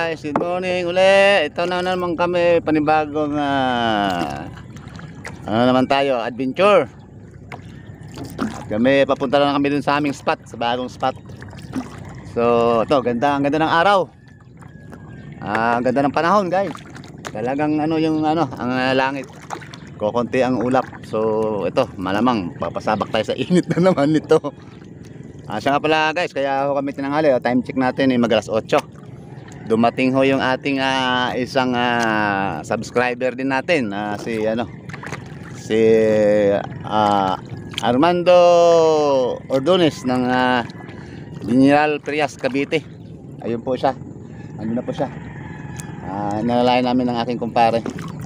guys, good morning uli. Ito na naman kami, panibagong ano naman tayo, adventure. At kami papunta na kami dun sa aming spot, sa bagong spot. So ito, ang ganda ng araw. Ang ganda ng panahon guys. Talagang ano yung ano, ang langit. Kokonti ang ulap. So ito, malamang papasabak tayo sa init na naman nito. Siya nga pala guys, kaya ako kami tinanghali. Time check natin ay mag-alas 8. Dumating ho yung ating isang subscriber din natin, si Armando Ordones ng General Trias, Cavite. Ayun po siya. Ano na po siya. Nalalayan namin ng aking kumpare.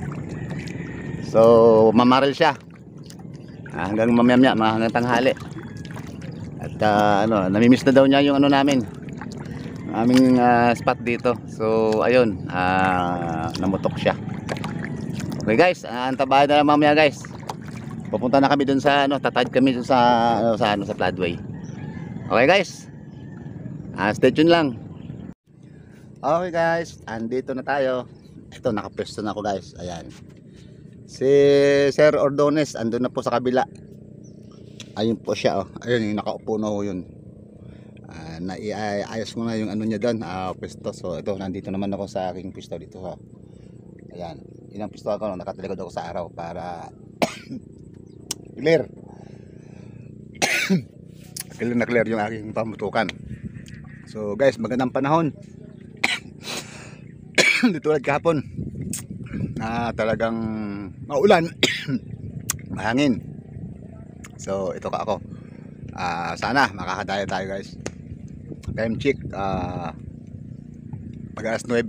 So mamaril siya hanggang mamaya, hanggang tanghali. At namimiss na daw niya yung ano namin, aming spot dito. So ayun, namutok siya. Okay guys, antabahan na lang mamaya guys. Pupunta na kami dun sa tatad kami dun sa sa floodway. Okay guys, stay tuned lang. Okay guys, andito na tayo. Ito, nakapwesto na ako guys. Ayan, si Sir Ordones andun na po sa kabila. Ayun po siya, ayun yung nakaupo na ho yun. Ayos mo na yung ano niya doon, pwesto. So ito, nandito naman ako sa aking pwesto dito ha. Ayan, yun ang pwesto ako, nakatalikod ako sa araw para clear na clear yung aking pamutukan. So guys, magandang panahon. Dito ulit kahapon na talagang maulan. Mahangin. So ito ka ako, sana makakadaya tayo guys. Time check pag alas 9.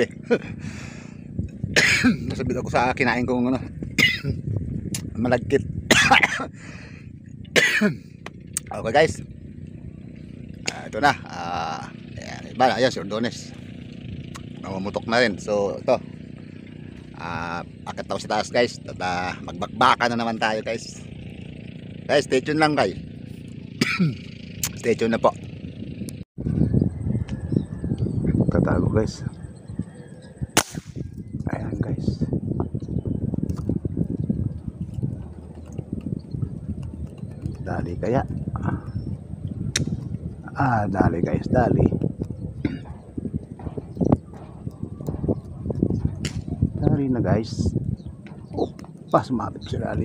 Nasabit ako sa kinain kong malagkit. Okay guys, ito na, ayan si Ordones namumutok na rin. So ito, akit ako sa taas guys. At magbakbaka na naman tayo guys. Guys, stay tuned lang guys. Stay tuned na po. Tatago guys. Ayan guys. Dali kaya. Dali guys, dali. Dali na guys. Pas sumabit sa lalim.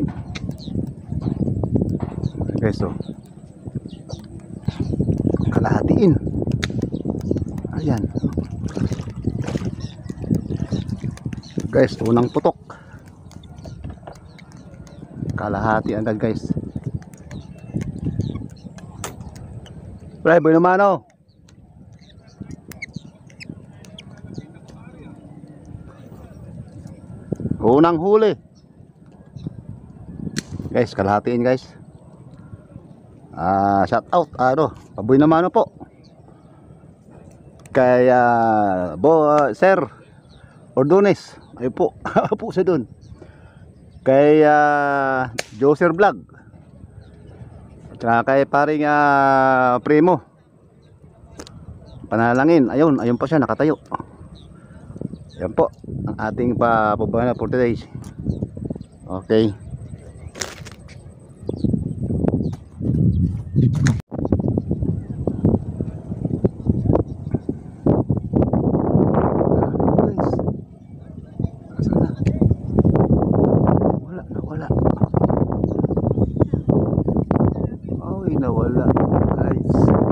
Guys, so kalahatiin. Ayan guys, unang putok, kalahati agad guys. Pre, boy naman unang huli guys, kalahatiin guys. Shout out paboy naman po kay Sir Ordones. Ayun po. Po sa dun kay Joser Vlog at saka kay paring Primo Panalangin. Ayun po siya, nakatayo. Yan po ang ating pababana for today. Okay. Nawala guys.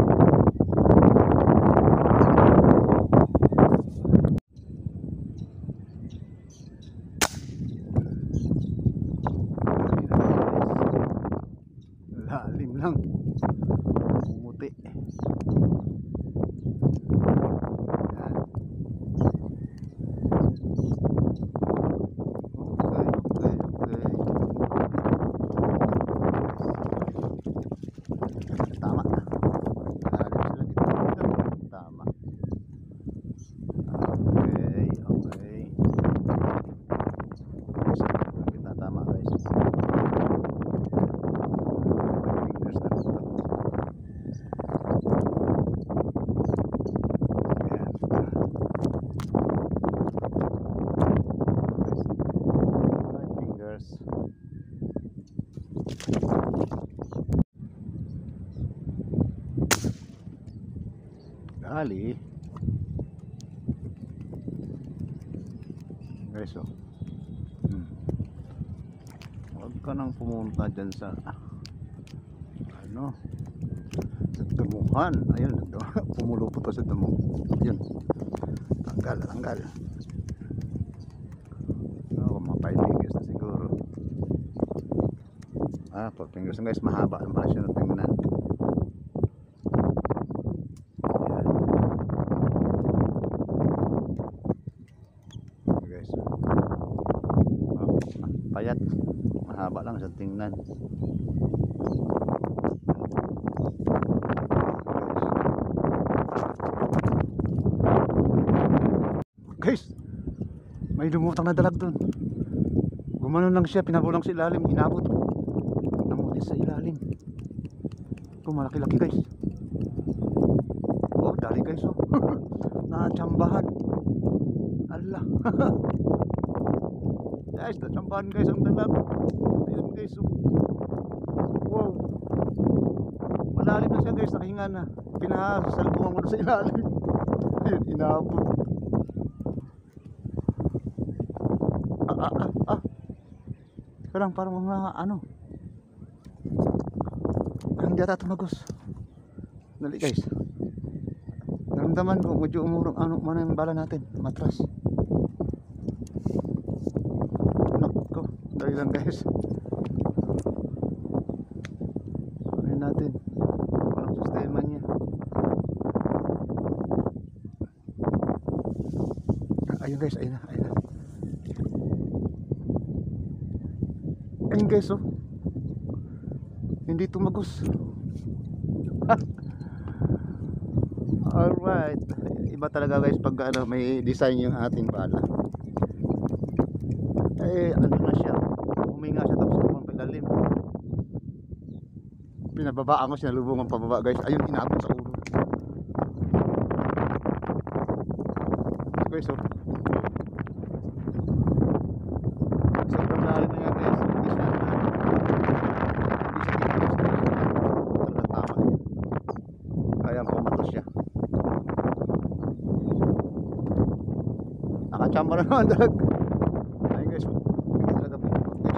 Lalim lang, pumuti. Dali. Guys, oh. Huwag ka nang pumunta dyan sa ano, sa damuhan. Ayun, pumulupot pa sa damo. Ayun, tanggal. Mga 5 fingers na siguro. 4 fingers guys, mahaba ang pala siya na tingnan. Ayan guys, payat, mahaba lang sa tingnan. Guys, may lumutang na dalag dun. Gumanon lang siya, pinabulang sa ilalim, inabot. Namuti sa ilalim. Ito, malaki-laki guys. Oh, dali guys, oh. Natsambahan. Allah. Guys, natsambahan guys ang dalag. Ayun guys, oh. Wow. Malalim na siya guys, nakahinga na. Pinasalubungan ko na sa ilalim. Ayun, inabot. Parang mga ano, hindi ata tumagos. Dali guys, naramdaman ko medyo umurong ano man yung bala natin, matras. Nako, dali lang guys. Ayun natin, walang sistema niya. Ayun guys, ayun na. Ayun guys, oh. Hindi tumagos. Alright. Iba talaga guys pag ano, may design yung ating bala. Ano na siya, huminga siya tapos kumapalalim. Pinababaan ko siya, lubungan pababa guys. Ayun, inabot sa ulo. Guys, oh. Sobrang lalim na yan guys. Hindi siya talagang tama eh. Ayan, pumatos siya. Nakachamba na naman dalag. Ayun guys, hindi talaga pumatot guys.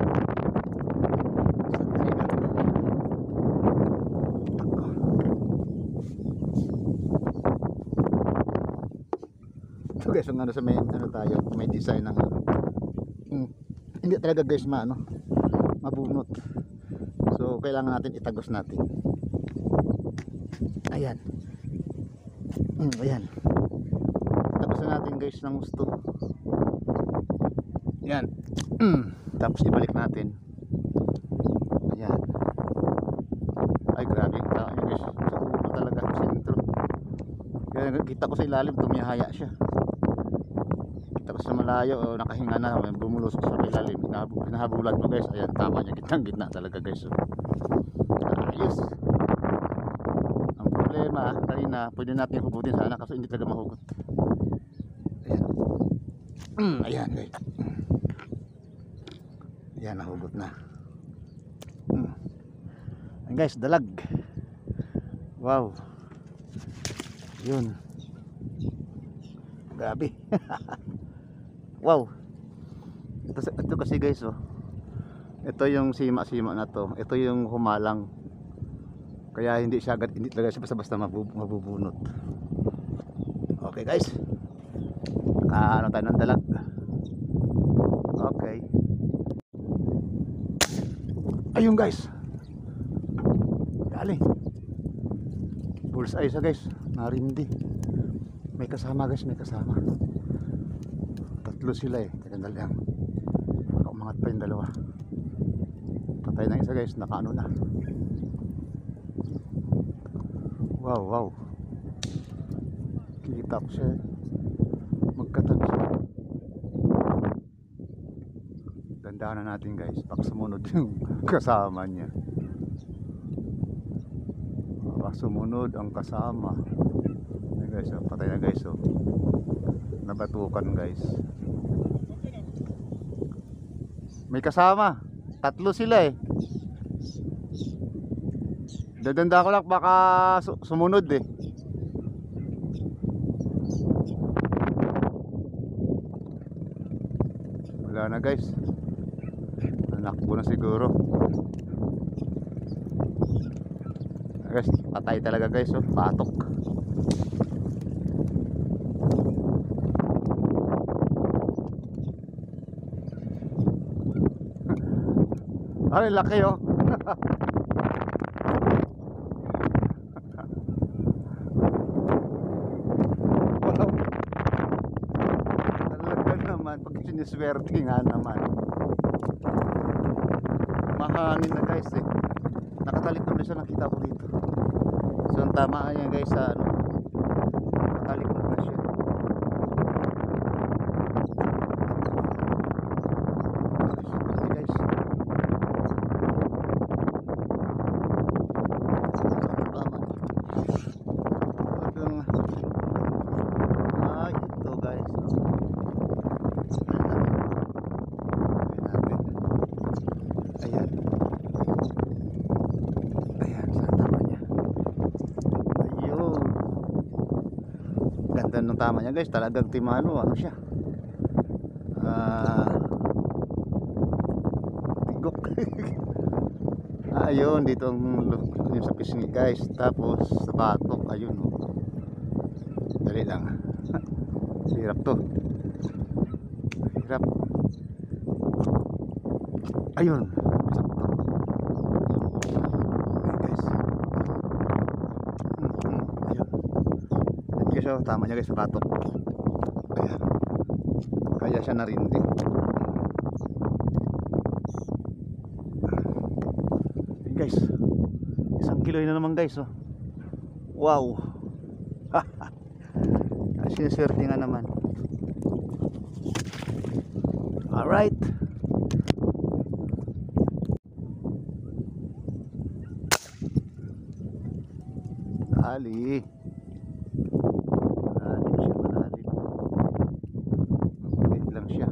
Ito guys, ang ano sa may ano tayo, may design ng ano. Hindi talaga guys mabunot. So kailangan natin itagos natin. Ayan. Ayan. Itagos na natin guys ng gusto. Ayan. Tapos ibalik natin. Ayan. Ay grabe, guys, sa ulo talaga sa sentro. Kaya kita ko sa ilalim, tumihaya siya. Tapos sa malayo, nakahinga na, bumulusok sa ilalim, pinahabulan mo guys. Ayan, tama niya, gitna talaga guys. Ayos. Ang problema kanina, pwede natin hugutin sana kasi hindi talaga mahugot. Ayan. Ayan guys. Ayan, nahugot na. Ayan guys, dalag. Wow. Yun. Grabe. Wow. Ito kasi guys, oh. Ito yung sima-sima na to. Ito yung humalang. Kaya hindi talaga siya basta-basta mabubunot. Okay guys. Ano tayo ng dalag. Okay. Ayun guys. Galing. Bullseye siya guys. Narindi. May kasama guys, may kasama. Tatlo sila eh. Teka lang. Baka umangat pa yung dalawa. Patay na isa guys. Nakaano na. Wow, wow. Kita ko siya. Magkatag siya. Dandahan na natin guys. Baka sumunod yung kasama niya. Baka sumunod ang kasama. Ayan guys, oh. Patay na guys. Oh. Nabatukan guys. May kasama. Tatlo sila eh. Dadanda ko lang baka sumunod eh. na guys. Nakbo na siguro. Guys, patay talaga guys, oh, patok. Ay, laki oh. Wow. Talaga naman, pag siniswerte nga naman. Mahangin na guys eh. Nakatalik na siya, nakita ko dito. So ang tama niya guys sa ano, nakatalikod na siya. Okay guys. Tama. Talagang ito guys. Ayan. Ayan, saan tama niya? Ayun. Ganda ng tama niya guys. Talagang timano, ano siya? Tigok. Ayun, dito yung sa pisngi guys. Tapos sa batok, ayun oh. Dali lang. Hirap to. Hirap. Ayun. Sakto. Ayun guys. Ayun. Ayun guys oh, tama niya guys sa batok. Ayan. Kaya siya narindi. Ayun guys. 1 kilo na naman guys oh. Wow. Siniswerte nga naman. Alright. Dali. Malalim siya, malalim. Mabait lang siya.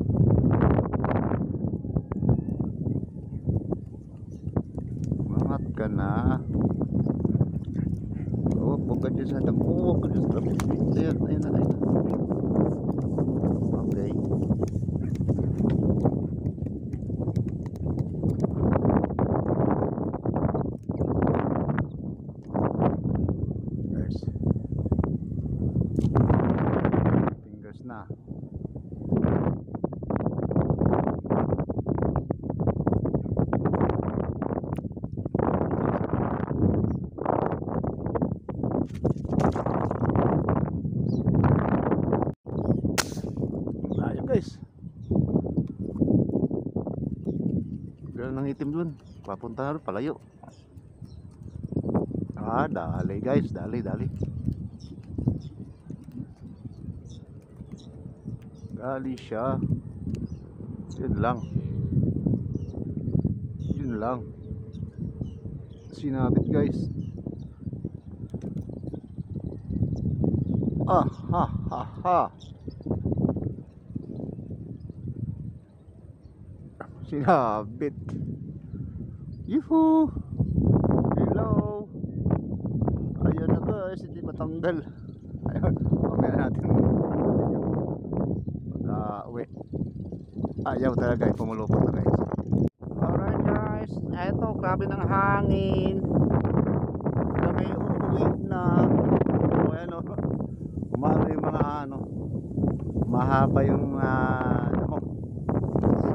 Umangat ka na. Huwag ka dyan sa damo. Huwag ka dyan sa damo. Ayun, ayun na, ayun na. Okay. Fingers na. Ayun guys. Ganun ang itim dun. Papunta na rin, palayo. Dali guys, dali. Dali siya. Yun lang. Sinabit guys. Sinabit. Yuhu. Hello. Ayun na guys, hindi matanggal. Ayun, mamaya natin pagka-uwi. Ayaw talaga, pumulupot na guys. Alright guys, eto, grabe ng hangin. Kami uuwi na. Ayan o, umano yung mga ano, mahaba yung damo. So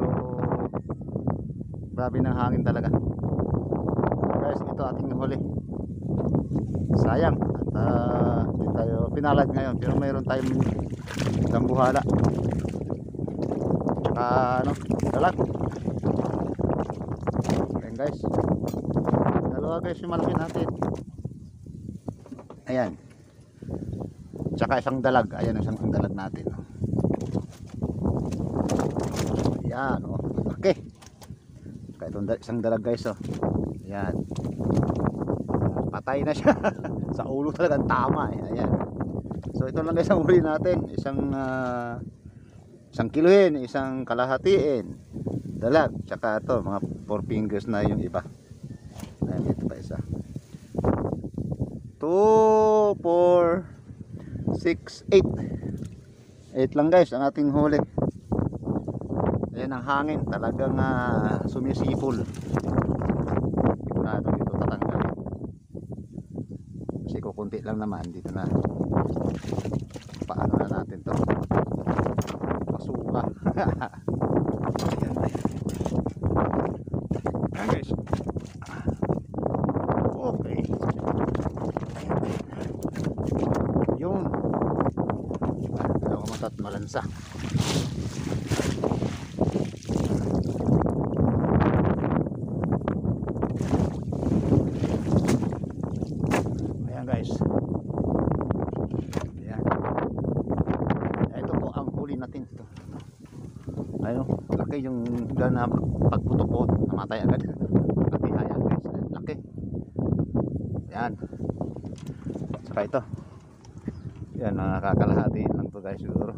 grabe ng hangin talaga guys. Ito ating huli. Sayang at hindi tayo pinalad ngayon, pero mayroon tayong dambuhala ano, dalag. Ayan guys, dalawa guys yung malaki natin. Ayan, tsaka isang dalag. Ayan isang dalag natin. Ayan oh, okay. Kaya itong isang dalag guys oh. Ayan, patay na siya. Sa ulo talagang tama eh. Ayan. So ito lang guys ang huli natin. Isang kilohin, isang kalahatiin dalag, tsaka ito mga 4 fingers na yung iba. Ayan, ito pa isa. 2, 4, 6, 8 lang guys ang ating huli. Ayan ang hangin, talagang sumisipol. Sigurado dito tatanggalin. Kasi kukunti lang naman dito na. Paano na natin to? Pasuka. Ayan guys. Okay. Yun. Dalawa matat malansa. Ayan guys. Ayan. Ito po ang huli natin ito. Ayun, laki yung na pagputok po, namatay agad. Laki ayan guys, laki. Ayan. Saka ito. Yan, nakakalahati lang to guys siguro.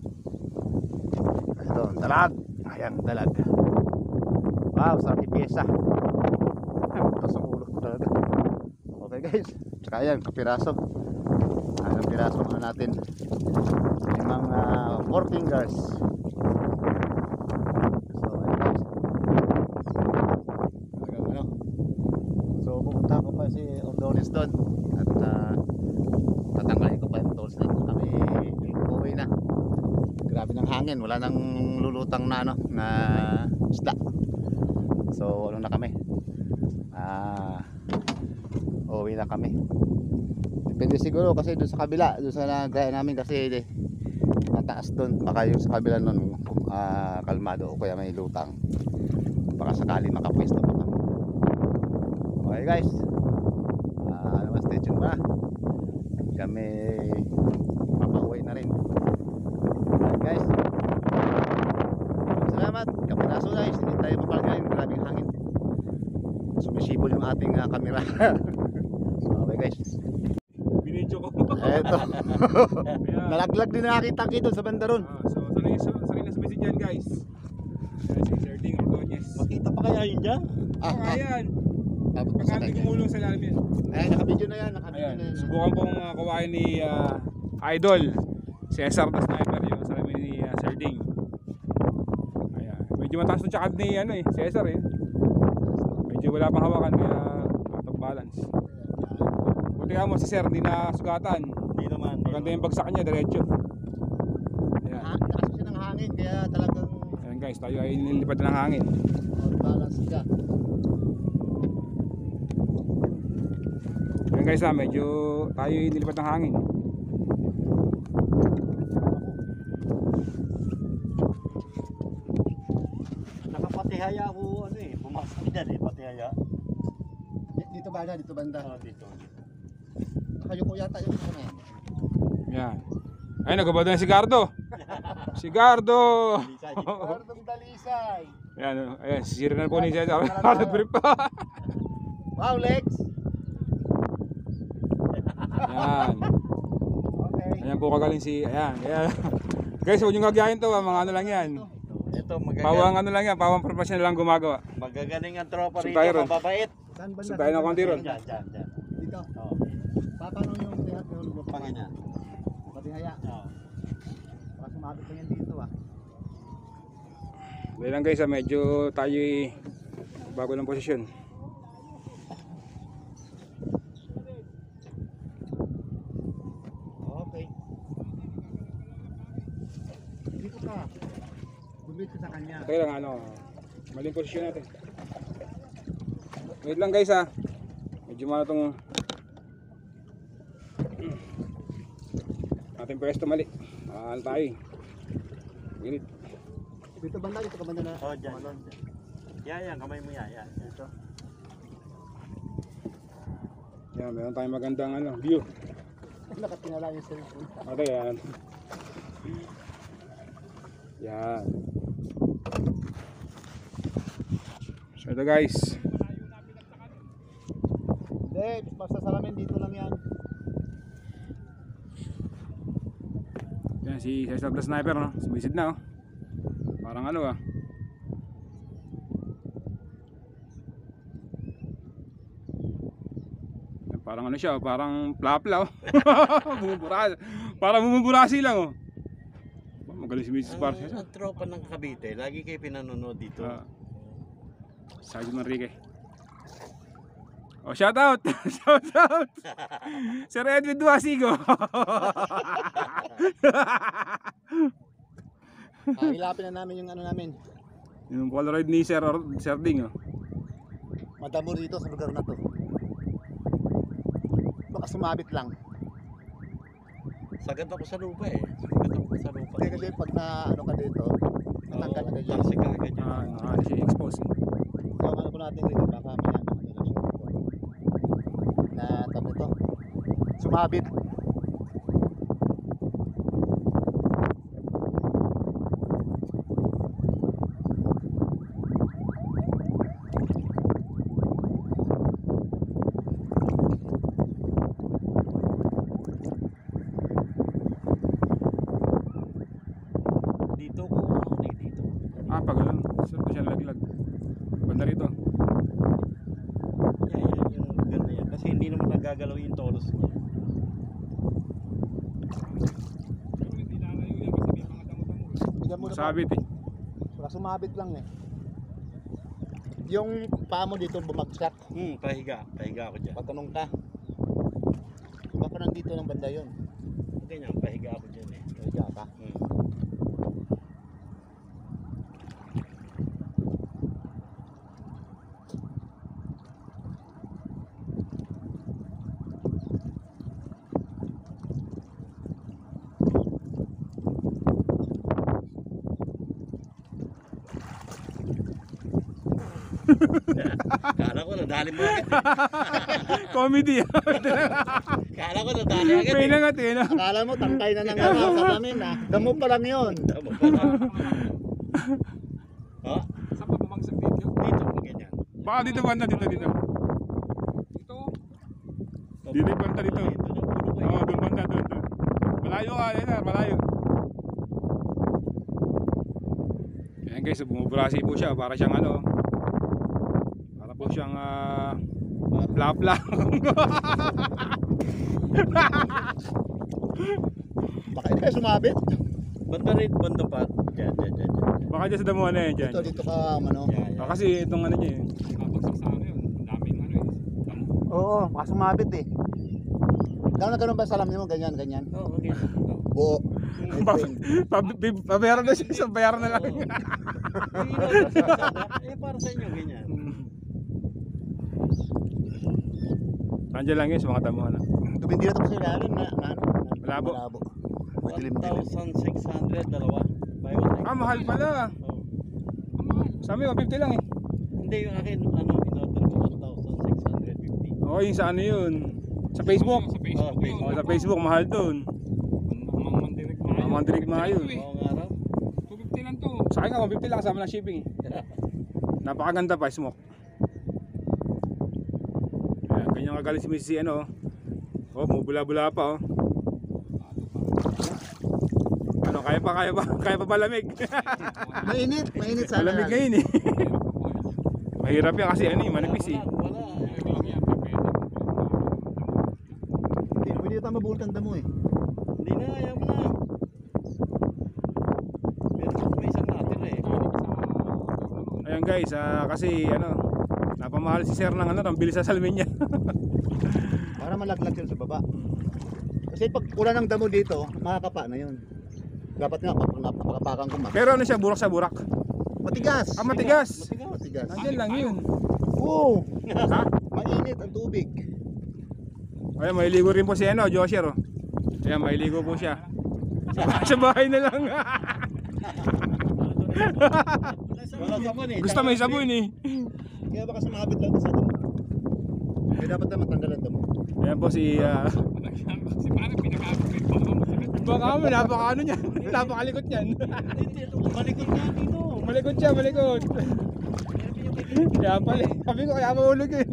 Ito, dalag. Ayan, dalag. Wow, sarap piyesa. Putas ang ulo ko talaga. Okay guys. Saka ayan, kapiraso. Ayan, piraso na natin. Yung mga 4 fingers. So, ayan guys. Talagang ano. So, pupunta ko pa si Ordones doon. At tatanggalin ko pa yung tools na kami uuwi na. Grabe ng hangin, wala nang lulutang na ano na isda. So ano na kami, uuwi na kami. Depende siguro kasi doon sa kabila, doon sa nagaya namin kasi mataas doon, baka yung sa kabila nun kalmado o kaya may lutang, baka sakali makapwesto pa kami. Okay guys, naman stay tuned ba, kami papauwi na rin. Okay guys, salamat. Kapiraso guys, hindi tayo mapalagayin, grabing hangin, sumisipol yung ating camera. Okay guys, Binidyo ko. eto. Nalaglag din nakita kita sa bandaron. So sanay na sa message yan guys. Si Sir Ding Ordonez. Makita pa kaya yun dyan? Ayan. Tapos Pagka hindi gumulong sa lalim yan. ayan, nakabidyo na yan, nakabidyo Ayan. na yan. Subukan pong kawain ni Idol Cesar the Sniper yung salamin ni Sir Ding. Ayan. Medyo mataas na tsakad ni Cesar eh. Medyo wala pang hawakan kaya out of balance. Buti ka mo si Sir, hindi na sugatan. Hindi naman. Maganda yung bagsak niya, diretso. Ayan. Lakas siya ng hangin, kaya talagang Ayan guys, tayo ay nililipad na ng hangin. out balance siya. Ayan guys medyo tayo ay nilipad ng hangin. Nakapatihaya ako ano eh. Pumasok dyan eh, patihaya. Dito banda, dito banda. Dito. Nakayuko yata yung ano yan. Yan. Ay, nagabado na si Gardo. Si Gardo. Gardong dalisay. Ayan, ayan, sisira na po ni Cesar. Nag-brief pa. Wow, legs. Ayan. Okay. Ayan po kagaling si, ayan, ayan. Guys, huwag nyo gagayahin to, mga ano lang yan. Ito Pawang ano lang yan, pawang professional lang gumagawa. magagaling ang tropa Sub rito, tayo ron. mababait. Saan banda? So tayo na konti ron. Dyan. Dito. Oo. Paano yung tihat yung lubok? Pangina. Patihaya. Oo. Baka sumabit pa yan dito ah. Dahil lang guys, medyo tayo bago ng posisyon. Okay. Dito ka. Bumit ka sa kanya. Okay lang, ano, maling posisyon natin. Wait lang guys medyo malo itong ating pwesto mali. Ano tayo eh. Ginit. Dito ka banda na. Oh, dyan. Yan, kamay mo yan. Ito. Yan, meron tayong magandang view. Nakatingala yung cellphone. Okay, yan. Yan. So ito guys. Hindi, basta salamin dito lang yan. Yan si Cesar the Sniper, no? Sumisid na, oh. Parang parang siya, parang plapla, oh. Bumubura. Parang bumuburasi lang, oh. Magaling si Mrs. Bar, Cesar. Ang tropa ng Cavite, lagi kayo pinanonood dito. Sergeant Manrique. Oh, shout out! Shout out! Sir Edwin Duasigo. Hilapin na namin yung ano namin. Yung Polaroid ni Sir Ding. Oh. Madamo dito sa lugar na to. Baka sumabit lang. Sagad ako sa lupa eh. Sagad ako sa lupa. Kasi pag na ano ka dito, natanggal agad yan. Talsik ka agad yun. Siya expose. So, ano po natin dito, baka maya na ano lang siya dito. Na tabo to. Sumabit. Dito ko, dito. Pag ganun. Saan ko siya nalaglag? Banda rito. Yan, yung lugar na yan. Kasi hindi naman nagagalaw yung tolos niya. Bigyan mo na pa. Masabit eh. Baka sumabit lang eh. Yung paa mo dito bumagsak. Pahiga. Pahiga ako dyan. Patanong ka. Baka nandito ng banda yun. Ganyan, pahiga ako dyan eh. Kaya ka. Kala ko nadali mo agad. Comedy. Kala ko nadali agad. Pay na nga tina. Akala mo tangkay na ng ano sa amin ha. Damo pa lang yun. Tama pala. Ha? Saan pa bumagsak dito? Dito, ganyan. Baka dito banda, dito. Dito yung banda dito. Dito na ulo ko Oo, eh. doon banda, doon. Malayo ka, Cesar, malayo. Ayan guys, bumuburasi po siya para siyang ano. Para po siyang bla-bla. Baka hindi kayo sumabit. Banda rin, banda pa. Dyan. Baka dyan sa damuhan na yan dyan. Dito ka ano. Yan. Kasi itong ano niya eh. Kapagsak sa ano yun, daming ano eh. Oo, baka sumabit eh. Ganun ba salam mo? Ganyan. Oo, okay. Oo. Pabayaran na siya, bayaran na lang. Para sa inyo, ganyan. Nandiyan lang yun sa mga damuhan na. Tumindi na ito kasi lalim na ano. Malabo. Madilim-dilim. 1,600, dalawa. Buy one, take Mahal pala. one. Sa amin, 150 lang eh. Hindi, yung akin, in-order ko 1,650. Oo, yung sa ano yun. Sa Facebook. Facebook. Sa Facebook, mahal doon. Mga direct mga yun. Oo nga raw. 250 lang to. Sa akin nga, 150 lang kasama ng shipping eh. Napakaganda pa, smoke. Ayan, ganyan kagaling si Mrs. ano. Oh, bumubula-bula pa oh. Ano, kaya pa malamig. Mainit sana. Malamig ngayon eh. Mahirap yan kasi ano eh, manipis eh. Wala. Hindi tayo mabulkan damo eh. Hindi na, ayaw mo na. Meron may isang natira eh. Ayan guys, kasi ano, napamahal si Sir ng ano, ang bilis sa salmin niya. Para malaglag yun sa baba. Kasi pag wala ng damo dito, makakapa na yun. Dapat nga, napakapakan ko Pero ano siya, burak sa burak. Matigas! Matigas. Matigas. Nandiyan lang yun. Oo! Ha? Mainit ang tubig. Ayan, mailigo rin po si ano, Josher oh. Ayan, mailigo po siya. Sa bahay na lang. Wala sabon eh. Gusto may sabon eh. Kaya baka sumabit lang sa damo. Kaya dapat na matanggal ang damo. Ayan po si baka mo, napaka ano niyan. Napakalikot niyan. Malikot nga dito. Malikot siya, malikot. Kaya pala, sabi ko kaya mahulog yun.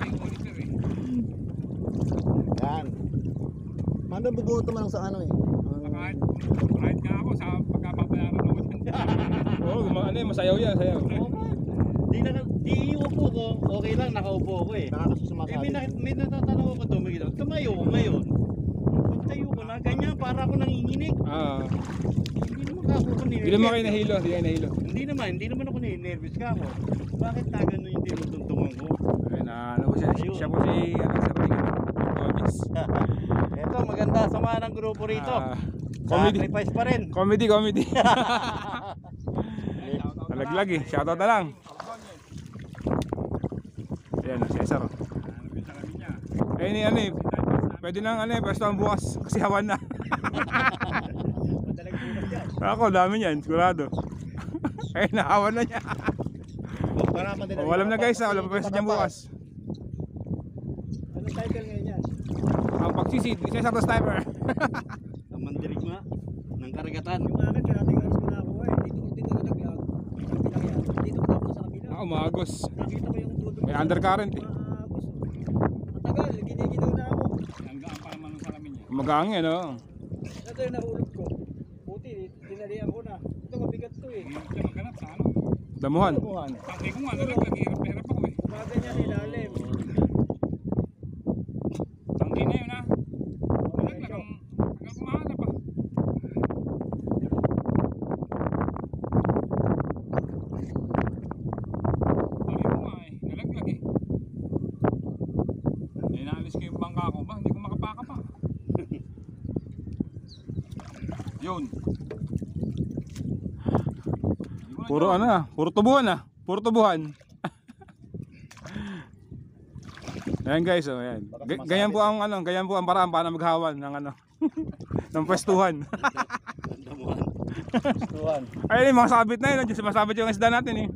Yan. Mandang bubuto man lang sa ano eh. Kahit ka ako sa pagkapabayaran naman. Oo, ano yun, masayaw yan, sayaw. Di upo ko, okay lang, nakaupo ako eh. Nakakasusumasabi. May natatanaw ako tumigil. Tumayo ko ngayon. Pagtayo ko na, ganyan, para ako nanginginig. Ah. Hindi naman ako kanina. Hindi naman kayo nahilo, hindi kayo nahilo. Hindi naman ako nervous ka ako. Bakit tagan yung tinutuntungan ko? Ayun, ano po siya, siya po si, Sir Ding, Tomis. Ito, maganda sama ng grupo rito. Comedy. Sacrifice pa rin. Comedy. Nalaglag eh, shoutout na lang. Ayan, Cesar. Ayun eh, ano eh, pwede nang ano eh, pwesto ang bukas kasi hawan na. Ako, dami niyan, sigurado. Ayun, nahawan na niya. Walam na guys, wala pa pwesto dyan bukas. Anong title ngayon yan? Ang pagsisid, Cesar the Sniper. Ang mandirigma ng karagatan. Yung akin, kinatingnan ko na ako eh. Dito na nag-vlog. Dito na ako sa kabila. Ako, maagos. Nakita ko yung tudo. May undercurrent eh. Maagos. Matagal, giniginaw na ako. Hanggang pa naman ng salamin niya. Magaang yan, oh. Ito yung nahulog ko. Puti, dinalihan ko na. Ito mabigat to eh. Siya maghanap sa ano? Damuhan. Tangke ko nga, nagkakahirap ako eh. Bagay niya nilalim. Tangke na yun ha. Nalaglag hanggang kumahanap pa. Tangke ko nga eh, nalaglag eh. Inaalis ko yung bangka ko ba? Hindi ko makapaka pa. Yun. Puro ano ah, puro tubuhan ah. Puro tubuhan. Ayan guys, oh, ayan. Ganyan po ang ano, ganyan po ang paraan para maghawan ng ano. ng pwestuhan. Gustuhan. Ayun, yung mga sabit na yun, sumasabit yung isda natin eh.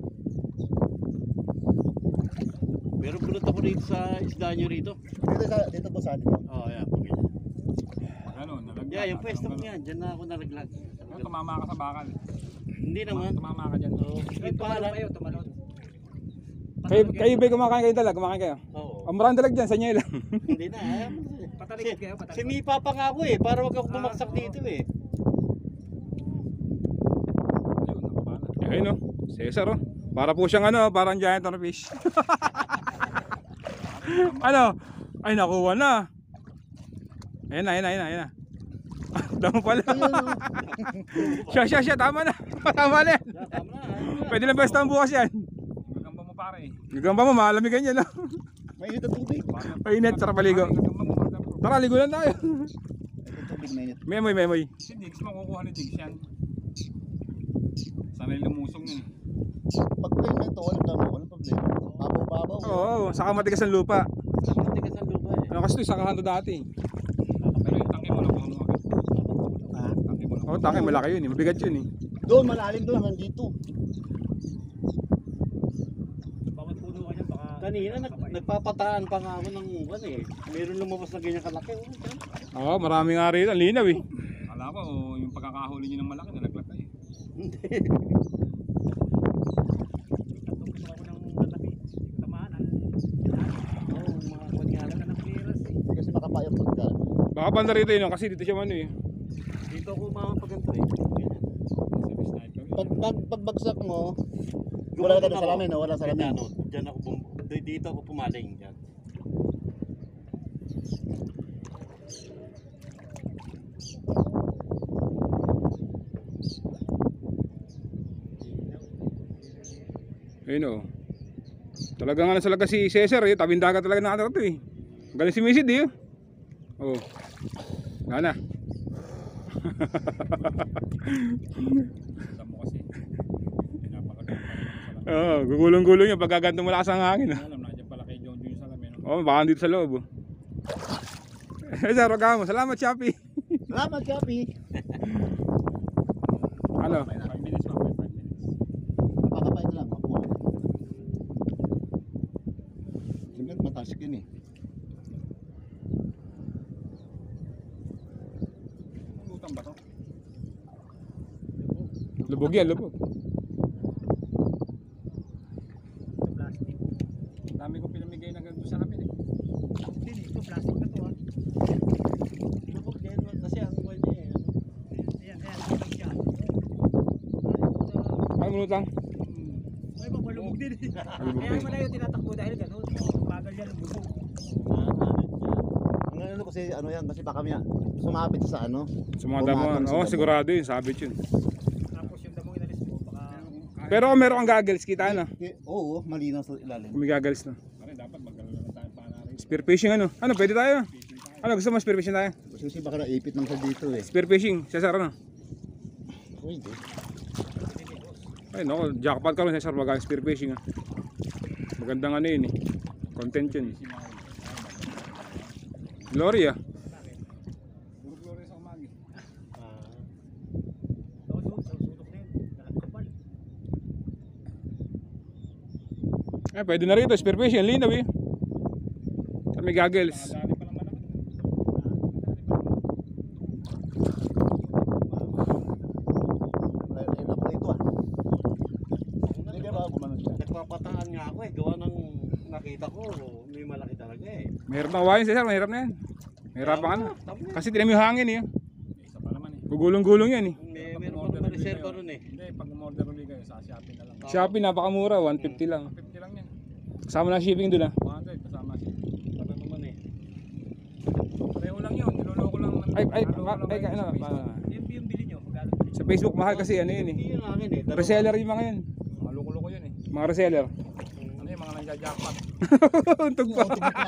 Pero pulot ako rito sa isda nyo rito. Dito po sa atin. Oo, yeah. Ano, nalaglag. Yeah, yung pwesto ko yan. Diyan na ako nalaglag. Tumama ka sa bakal. Hindi naman. Tumama ka dyan. Yung pangalan. Tumalon. Kayo ba kumakain kayo dalag? Kumakain kayo? Oo. Ang maraming dalag dyan, sa inyo lang. Hindi na. Patalikod kayo, patalikod. Sinipa pa nga ako eh. Para wag ako bumaksak dito eh. Ayun oh, Cesar oh. Para po siyang ano, parang giant on fish. Ano? Ay nakuha na. Ayun na. Damo pala. Siya, tama na. Tama na yan. Tama na. Pwede na basta ang bukas yan. Gagamba mo pare. Gagamba mo, malamig ganyan no. Mainit ang tubig. Mainit, sarap paligo. Tara, ligo lang tayo. Ito tubig mainit. Memoy. Si Diggs, makukuha ni Diggs yan. Sanay lumusong yun eh. Pag plain na ito, walang problema. Babaw-babaw. Oo, saka matigas ang lupa. Matigas ang lupa eh. Ano kasi ito, sakahan to dati. Pero yung tangke mo na kuha mo agad. Tangke mo na. Oo, taki, malaki yun eh. Mabigat yun eh. Doon, malalim doon, nandito. Bawat puno ka niya, baka... Kanina nagpapataan pa nga ako ng ano eh. Meron lumabas na ganyan kalaki. Oo, marami nga rin. Ang linaw eh. Kala ko yung pagkakahuli niyo ng malaki nalaglag kayo. Hindi. Gusto ako ng malaki. Tamaan ah. Oo, mga kunyala na Clearance eh. Hindi kasi makapayang pagka. Baka banda rito yun kasi dito siya ano eh. dito ako mamapaganto eh. Pagbagsak mo, wala ka na salamin, no? Wala salamin. Diyan ako dito ako pumaling diyan. Ayun o. Talagang ano talaga si Cesar eh. Tabing dagat talaga nakatira to eh. Galing si Misid eh. Oh. Gana. Alam mo kasi. Oo, gugulong-gulong yung pagkaganto malakas ang hangin. Alam na diyan pala kay John Jun sa lamin. Oh, baka dito sa loob. Oh. Cesar, wag mo. Salamat, Chappy. Salamat, Chappy. Ano? 5 minutes pa, 5 minutes. Pakapay na lang, makuha. Siyempre, matasik yun eh. Lutang ba to? Lubog yan, lubog. Plastic. Dami ko pinamigay na ganito sa lamin eh. Hindi, ito plastic na to ah. Lubog din kasi ang kuha niya eh. Ayan, ito siya. Ano mo lang? Ay, malubog din. Malubog Kaya din. malayo tinatakbo dahil gano'n. Bagal yan, lumubog. Ang ano kasi, ano yan, kasi baka may sumabit sa ano. Sa mga damuhan. Oo, sigurado yun. Sabit yun. Pero kung meron kang goggles, kita na. Oo, malinaw sa ilalim. Kung may goggles na. Dapat magkaroon tayo pa na rin. Spearfishing ano? Ano, pwede tayo? Ano, gusto mo spearfishing tayo? Kasi baka naipit lang sa dito eh. Spearfishing, Cesar ano? Pwede. Ay nako, jackpot ka rin Cesar mag spearfishing ah. Magandang ano yun eh. Content yun. Gloria. Puro Flores sa umagi. Pwede na rito, spearfishing, linaw eh. May goggles. Dali pa naman ako. Ayun na pala ito ah. Hindi ba gumano siya? Nagpapataan nga ako eh. Gawa ng nakita ko. May malaki talaga eh. Mahirap na kawain Cesar, mahirap na yan. Mahirapan ka na. Kasi tinan mo yung hangin eh. Isa pa naman eh. Gugulong-gulong yan eh. Meron pa naman reserva ron eh. Hindi, pag umorder ulit kayo sa Shopee na lang. Shopee napakamura, 150 lang. 50 lang yan. Kasama na shipping doon ah. 100 kasama siya. Parang naman eh. Pareho lang yun, niloloko lang. Ano, Yung bili nyo, magkano? sa Facebook mahal kasi ano yun eh. Hindi yung akin eh. Reseller yung mga yun. Mga loko-loko yun eh. Mga reseller. Ano yung mga nagja-jackpot? Untog pa.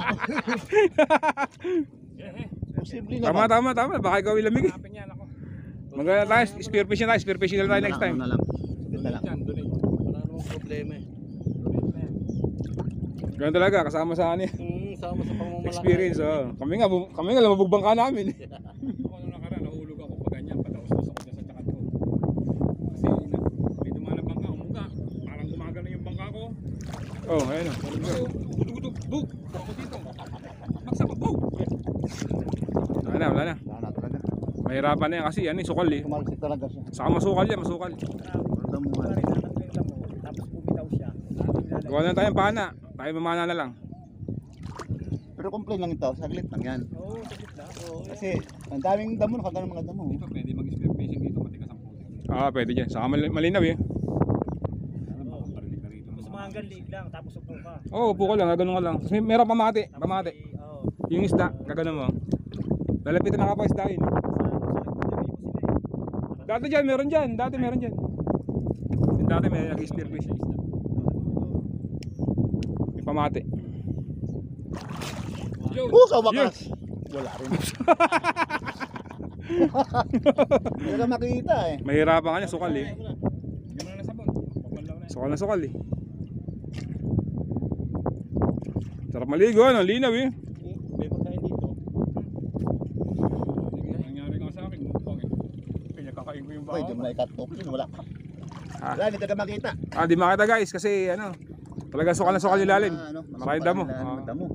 Posible Tama. Baka ikaw ilamig eh. Hanapin yan ako. Maganda tayo, spearfishing na tayo next time. Ano na lang. Sige na lang. Yan, donate. Wala namang problema eh. Donate na yan. Ganun talaga, kasama sa ano eh. Sama sa pamamalaki. Experience, oh. Kami nga lumabugbang ka namin eh. Ako nung nakaraan, nahulog ako pag ganyan, pataos-os ako dyan sa tsakat ko. Kasi may dumaan na bangka, umuga. Parang gumagano yung bangka ko. Oh, ayun oh. Dugudug, bug! Ako dito. Magsama, bug! Wala na. Wala na talaga. Mahirapan na yan kasi ano eh, sukal eh. Tumalsik talaga siya. Saka masukal yan, masukal. Damuhan. Tapos bumitaw siya. Gawa na tayong pana. Tayo mamana na lang. Pero complain lang ito, saglit lang yan. Oo, saglit lang. Kasi ang daming damo, nakagano mga damo. Dito, pwede mag-spearfishing dito, matigas ang puti. Pwede dyan. Saka malinaw eh. Sana makaparinig ka rito. Mas mga hanggang liig lang, tapos upo ka. Upo ka lang, gano'n ka lang. Tapos meron pamati. Oo. Yung isda, gano'n mo. Lalapitan na ka pa isdain. Dati dyan, meron dyan. Dati meron dyan. Dati may nag-spearfishing. May pamati. Sa wakas. Wala rin. Hindi ka makita eh. Mahirapan ka niya, sukal eh. Gano'n na sabon. Papalaw na. Sukal na sukal eh. Sarap maligo, ano? Linaw eh. May pagkain dito. Nangyari nga sa akin. Okay. Kaya kakain ko yung Pwede baka. mo na i-cut off yun, wala. Wala, hindi ka makita. Di makita guys kasi ano, talaga sukal na sukal yung lalim. Maraming damo. Damo.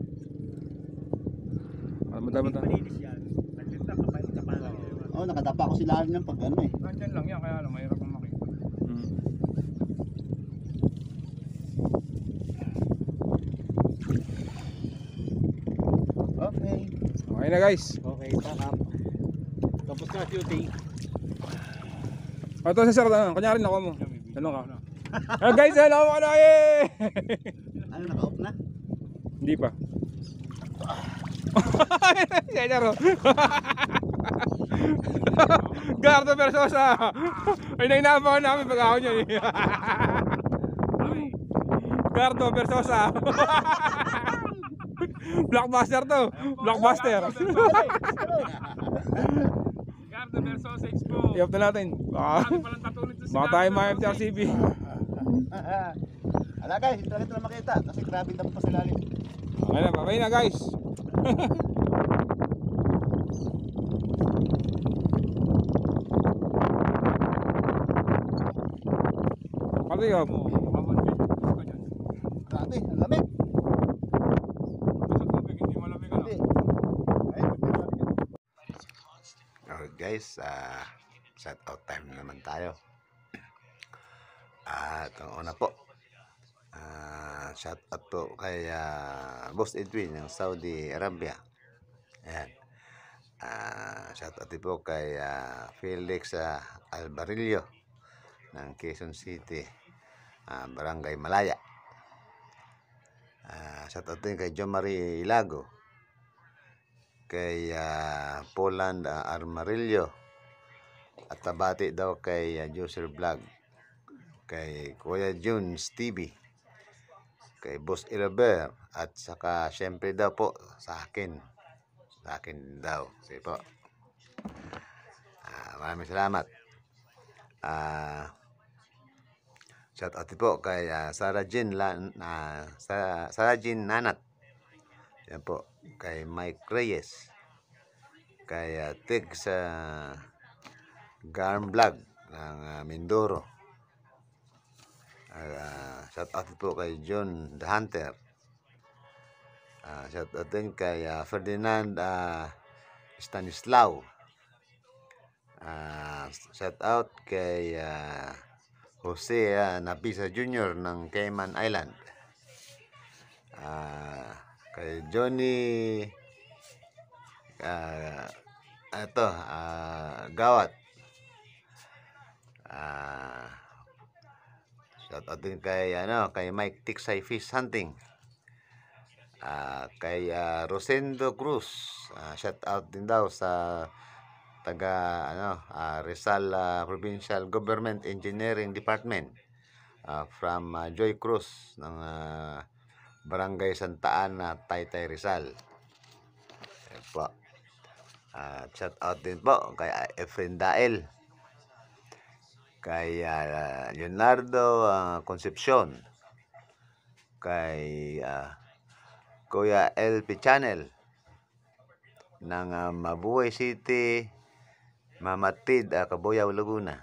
Madamo. Malinis yan. Nagtinta ka pa yung kapalan. Oh, nakadapa ko sila ng pag ano eh. Nandyan lang yan, kaya lang mahirap kong makita. Okay. Okay na guys. Okay, takap. Tapos na shooting. Ito sa sir, kunyari na mo. Tanong ka. Guys, hello ka na eh! Ano, naka-off na? Hindi pa. Siyaro. Gardo Versosa. Ay nainabangan namin pag ako niya eh. Gardo Versosa. Blockbuster to. Blockbuster. Gardo versus Expo. I-off na natin. Palang tatulid to si Baka tayo ma-FTRCB. Ala guys, hindi talaga ito makita kasi grabe damo pa sa lalim. Okay na guys. Pati yun. Grabe, ang lamig. Hindi malamig ano. Hindi. Ayun, Okay guys, shout out time naman tayo. At ang una po, shout out po kay Boss Edwin ng Saudi Arabia. Ayan. Shout out din po kay Felix Albarillo ng Quezon City, Barangay Malaya. Shout out din kay John Marie Ilago, kay Poland Armarillo, at tabati daw kay Joser Vlog, kay Kuya Junes TV, kay Boss Ilaber, at saka syempre daw po sa akin. Sa akin daw. Sige po. Maraming salamat. Shout out po kay Sarah Jean Sarah Jean Nanat. Yan po. Kay Mike Reyes. Kay Tig sa Garm Vlog ng Mindoro. Shout out po kay John the Hunter. Shout out din kay Ferdinand Stanislao. Shout out kay Jose Napisa Jr. ng Cayman Island. Kay Johnny Gawat. Shout out din kay Mike Tiksay Fish Hunting. Kay Rosendo Cruz. Shout out din daw sa taga Rizal Provincial Government Engineering Department, from Joy Cruz ng Barangay Santa Ana, Taytay, Rizal. Ayan po. Shout out din po kay Efren Dael, kay Leonardo Concepcion, kay Kuya LP Channel ng Mabuhay City, Mamatid, Cabuyao, Laguna.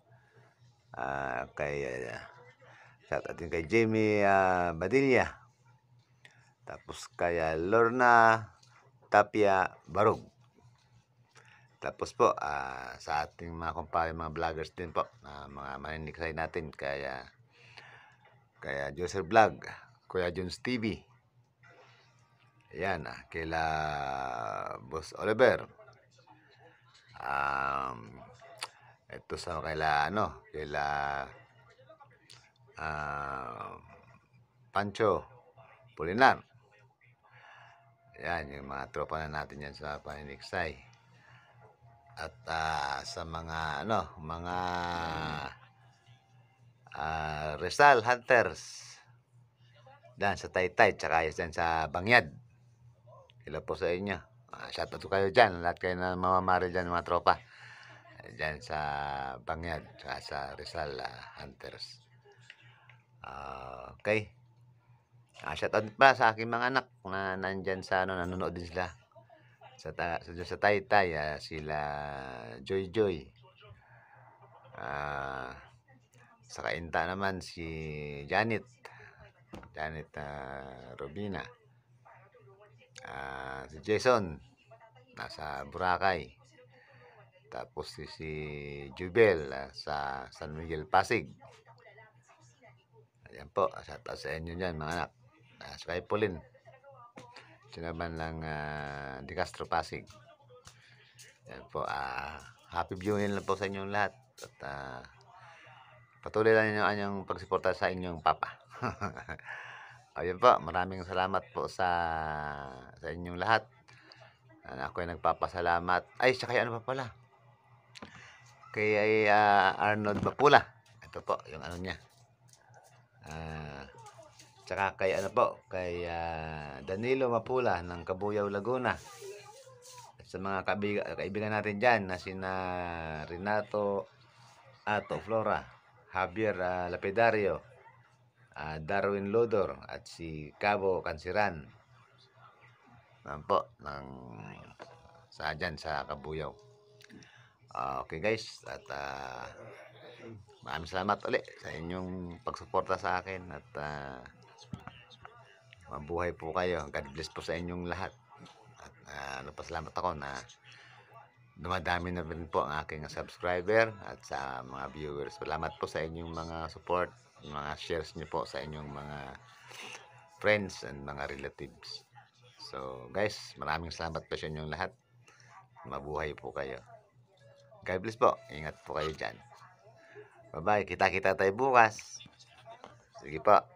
Shout out din kay Jamie Badilla. Tapos kay Lorna Tapia Barog. Tapos po sa ating mga kumpare, mga vloggers din po, mga maniniksay natin, kaya Joseph Vlog, Kuya Jones TV. Ayan, kila Boss Oliver. Ito sa kaila Pancho Pulinar. Yan yung mga tropa na natin yan sa paniniksay. At sa mga Rizal Hunters dan sa Taytay, tsaka yan sa Bangyad. Hello po sa inyo. Shout out kayo dyan, lahat kayo na mamamari dyan, mga tropa dyan sa Bangyad, tsaka sa Rizal Hunters. Okay. Shout out pa sa aking mga anak na nandyan sa nanonood din sila sa Taytay, sila Joy. Sa Kainta naman si Janet Robina. Si Jason nasa Boracay. Tapos si Jubel sa San Miguel, Pasig. Ayan po, shout out sa inyo dyan, mga anak. Sa kay Pauline, sinaban lang Di Castro, Pasig. Ayan po, happy viewing lang po sa inyong lahat. At patuloy lang ninyo anyong pagsuporta sa inyong papa. Ayun po, maraming salamat po sa inyong lahat. Ako ay nagpapasalamat. Ay, sa kay ano pa pala? Kay Arnold Mapula. Ito po, yung ano niya. Tsaka kay kay Danilo Mapula ng Cabuyao, Laguna. At sa mga kaibigan natin dyan na sina Renato Ato Flora, Javier Lapidario, Darwin Lodor, at si Cabo Kansiran. Po, sa dyan sa Cabuyao. Okay guys, at maraming salamat ulit sa inyong pagsuporta sa akin, at mabuhay po kayo. God bless po sa inyong lahat. At pasalamat ako na dumadami na rin po ang aking subscriber at sa mga viewers. Salamat po sa inyong mga support, mga shares niyo po sa inyong mga friends and mga relatives. So guys, maraming salamat po sa inyong lahat. Mabuhay po kayo. God bless po. Ingat po kayo dyan. Bye bye. Kita-kita tayo bukas. Sige po.